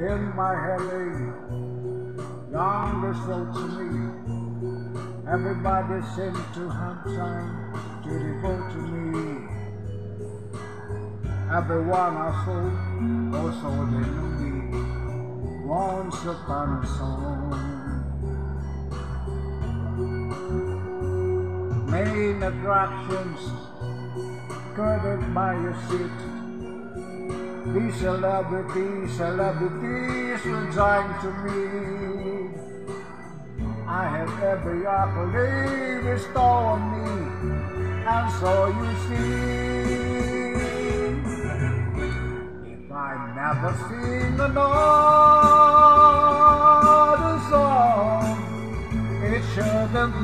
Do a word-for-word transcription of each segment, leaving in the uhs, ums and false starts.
in my heaven, yonder so to me. Everybody seems to have time to devote to me. Everyone I saw, also they knew me once upon a song. Main attractions covered by your seat. These celebrities, celebrities will join to me. I have every accolade bestowed on me, and so you see, if I never sing another song, it shouldn't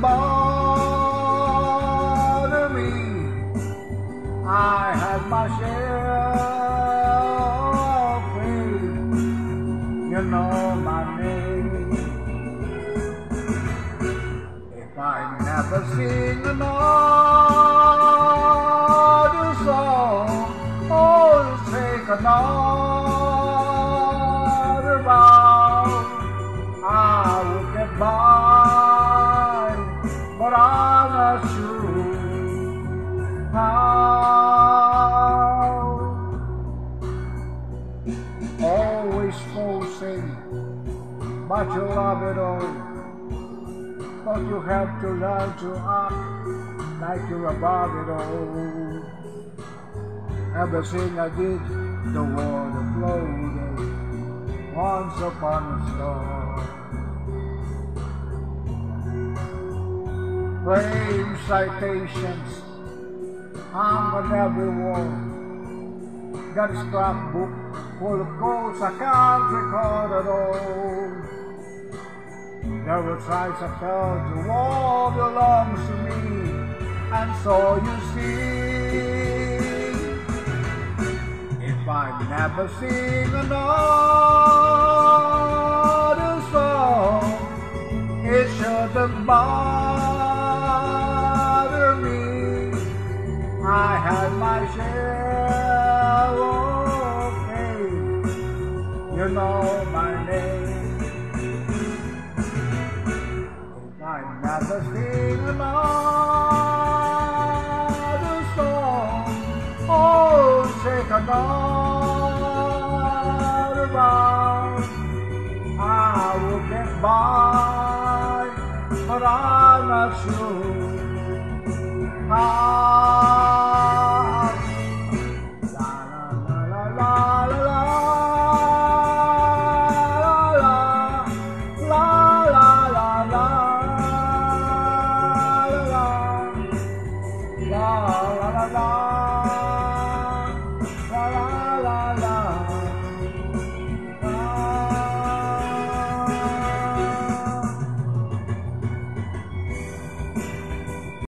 bother me. I had my share of fame, you know my name. If I never sing another song, or take another vow, I would get by, but I'm not sure how. Always posing, but you love it all. But you have to learn to act like you're above it all. Everything I did, the world uploaded once upon a star. Frame citations hung on every wall. Got a scrapbook full of quotes I can't record at all. There were times I felt the world belongs to me, and so you see, if I never sing another song, it shouldn't bother me. I had my share of fame, you know my name. I never sing another song, or take another vow, I will get by, but I'm not sure how.